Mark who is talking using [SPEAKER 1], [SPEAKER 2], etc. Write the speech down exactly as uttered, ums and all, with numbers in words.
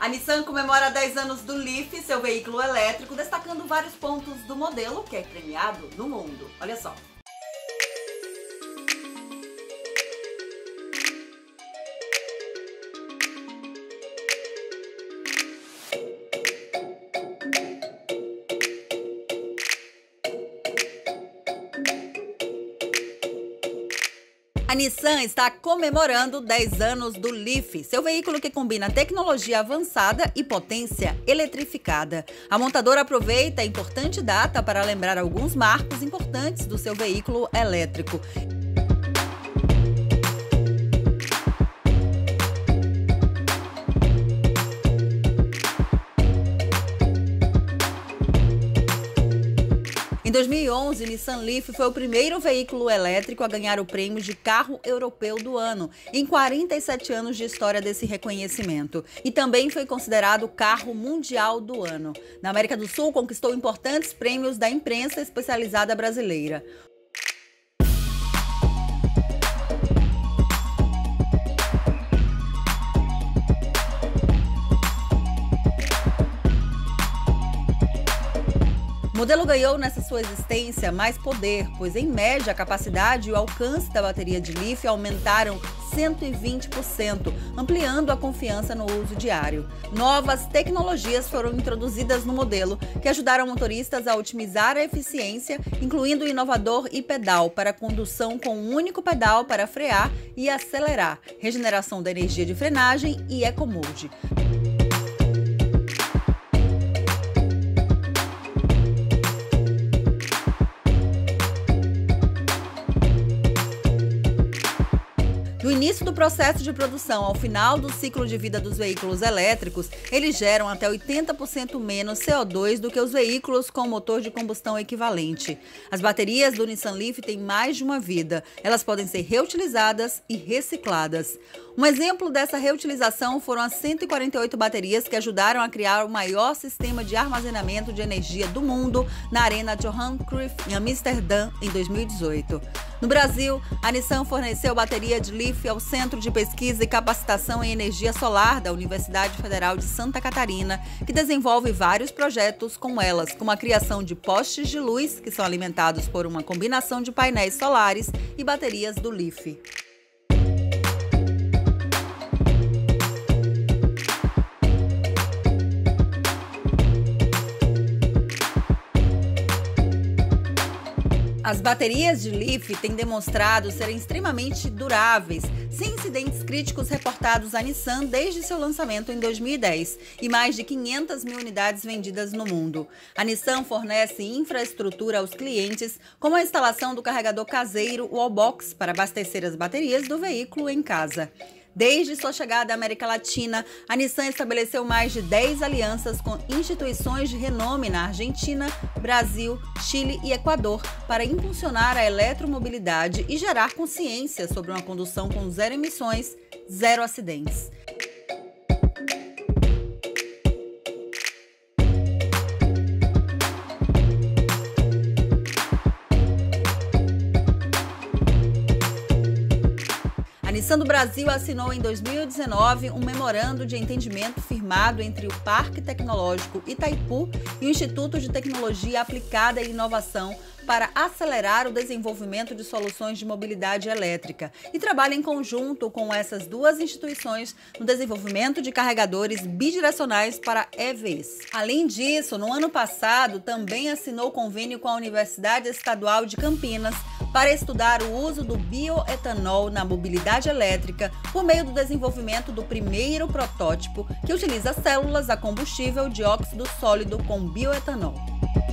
[SPEAKER 1] A Nissan comemora dez anos do Leaf, seu veículo elétrico, destacando vários pontos do modelo que é premiado no mundo. Olha só. A Nissan está comemorando dez anos do Leaf, seu veículo que combina tecnologia avançada e potência eletrificada. A montadora aproveita a importante data para lembrar alguns marcos importantes do seu veículo elétrico. Em dois mil e onze, Nissan Leaf foi o primeiro veículo elétrico a ganhar o prêmio de Carro Europeu do Ano, em quarenta e sete anos de história desse reconhecimento. E também foi considerado Carro Mundial do Ano. Na América do Sul, conquistou importantes prêmios da imprensa especializada brasileira. O modelo ganhou nessa sua existência mais poder, pois em média a capacidade e o alcance da bateria de Leaf aumentaram cento e vinte por cento, ampliando a confiança no uso diário. Novas tecnologias foram introduzidas no modelo, que ajudaram motoristas a otimizar a eficiência, incluindo o inovador e-pedal para condução com um único pedal para frear e acelerar, regeneração da energia de frenagem e EcoMode. Do início do processo de produção ao final do ciclo de vida dos veículos elétricos, eles geram até oitenta por cento menos C O dois do que os veículos com motor de combustão equivalente. As baterias do Nissan Leaf têm mais de uma vida. Elas podem ser reutilizadas e recicladas. Um exemplo dessa reutilização foram as cento e quarenta e oito baterias que ajudaram a criar o maior sistema de armazenamento de energia do mundo na Arena Johan Cruyff, em Amsterdã, em dois mil e dezoito. No Brasil, a Nissan forneceu bateria de Leaf ao Centro de Pesquisa e Capacitação em Energia Solar da Universidade Federal de Santa Catarina, que desenvolve vários projetos com elas, como a criação de postes de luz, que são alimentados por uma combinação de painéis solares e baterias do Leaf. As baterias de Leaf têm demonstrado serem extremamente duráveis, sem incidentes críticos reportados à Nissan desde seu lançamento em dois mil e dez e mais de quinhentas mil unidades vendidas no mundo. A Nissan fornece infraestrutura aos clientes, como a instalação do carregador caseiro Wallbox para abastecer as baterias do veículo em casa. Desde sua chegada à América Latina, a Nissan estabeleceu mais de dez alianças com instituições de renome na Argentina, Brasil, Chile e Equador para impulsionar a eletromobilidade e gerar consciência sobre uma condução com zero emissões, zero acidentes. A Nissan do Brasil assinou em dois mil e dezenove um memorando de entendimento firmado entre o Parque Tecnológico Itaipu e o Instituto de Tecnologia Aplicada e Inovação para acelerar o desenvolvimento de soluções de mobilidade elétrica e trabalha em conjunto com essas duas instituições no desenvolvimento de carregadores bidirecionais para E Vs. Além disso, no ano passado, também assinou convênio com a Universidade Estadual de Campinas para estudar o uso do bioetanol na mobilidade elétrica por meio do desenvolvimento do primeiro protótipo que utiliza células a combustível de óxido sólido com bioetanol.